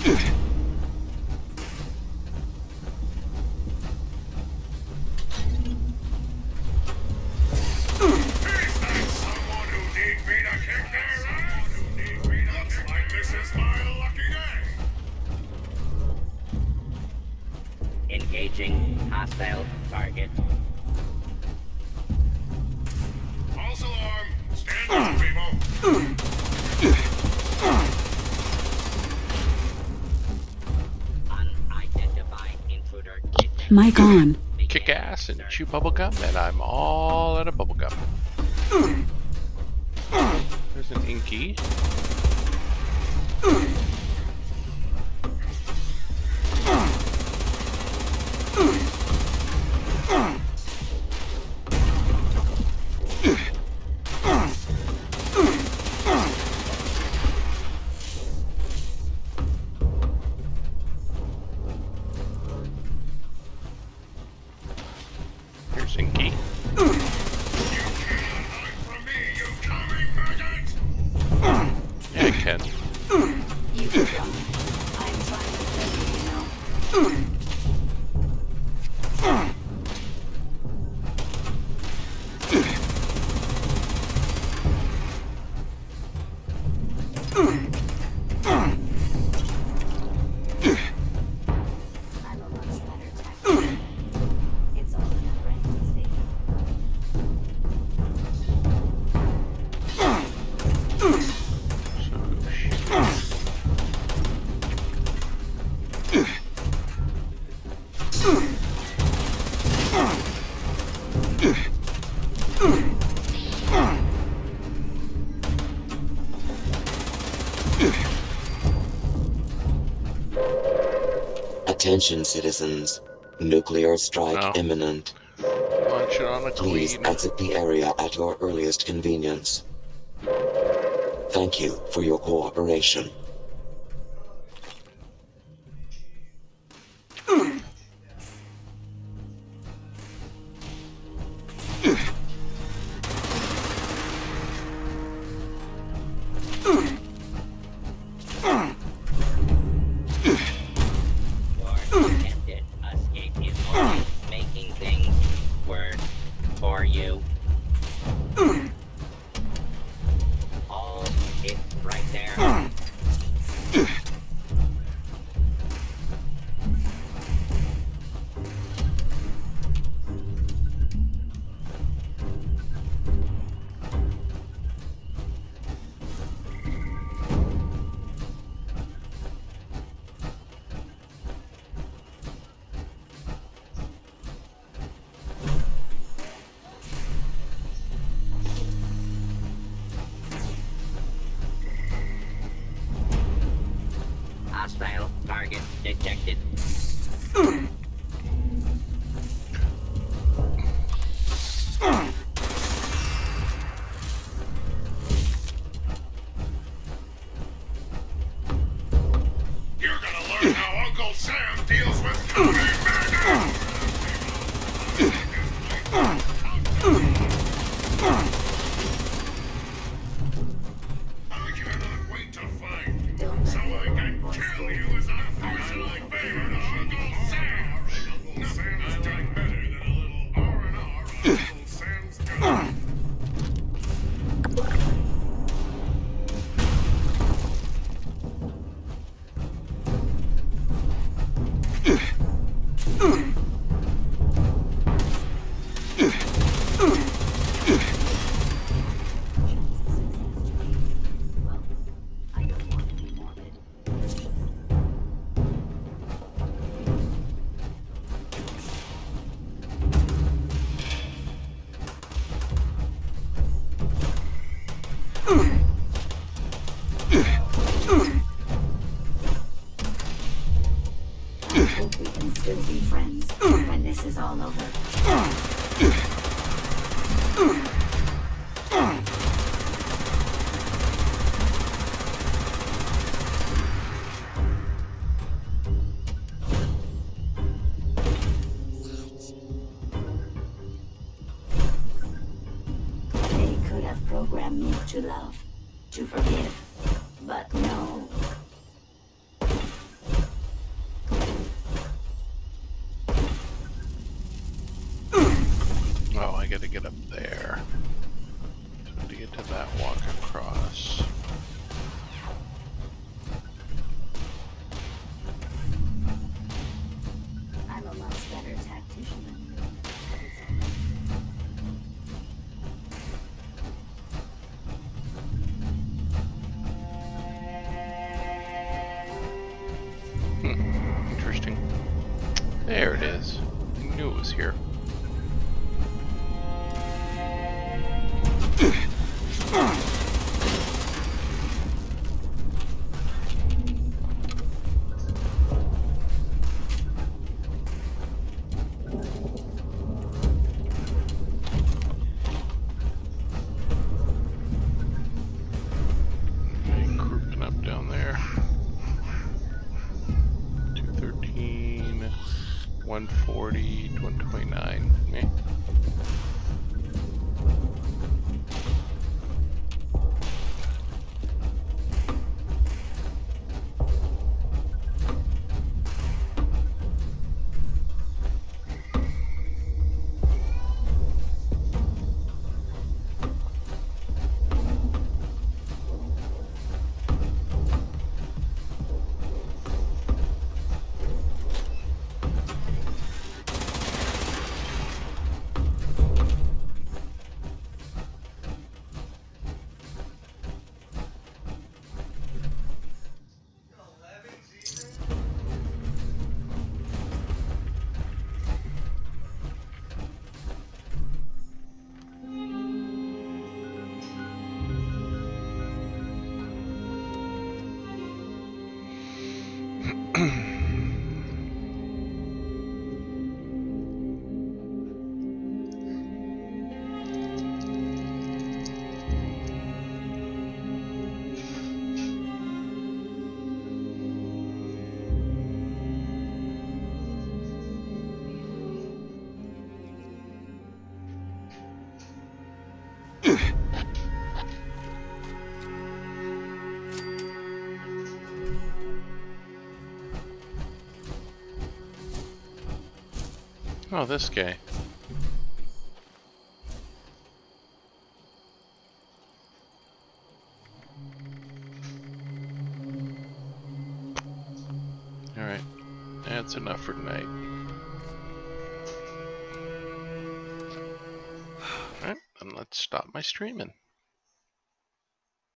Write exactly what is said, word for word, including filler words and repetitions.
Engaging hostile target. False alarm! Stand down, people! Unidentified intruder. Mic on. Kick ass and chew bubblegum, and I'm all out of bubblegum. There's an Inky. Here's Inky. Yeah, I can. You can come. I'm trying to tell you, you know. I'm a much better tactician. It's all in the brain, you see. Attention citizens. Nuclear strike Oh. imminent. Launch it on a Please queen. exit the area at your earliest convenience. Thank you for your cooperation. Your attempted escape is only making things worse for you. All it's right there. Hostile target detected. You're gonna learn how Uncle Sam deals with coming murder! I cannot wait to fight, Don't so let I the can boys kill fool you you. as a personal favor to Uncle Sam! Nothing's done better than a little R and R on Uncle Sam's gun. Well, I don't want to be morbid. I hope we can still be friends when this is all over. They could have programmed me to love, to forgive, but no. one forty to one twenty-nine. Eh. Oh, this guy. Alright, that's enough for tonight. Alright, then let's stop my streaming.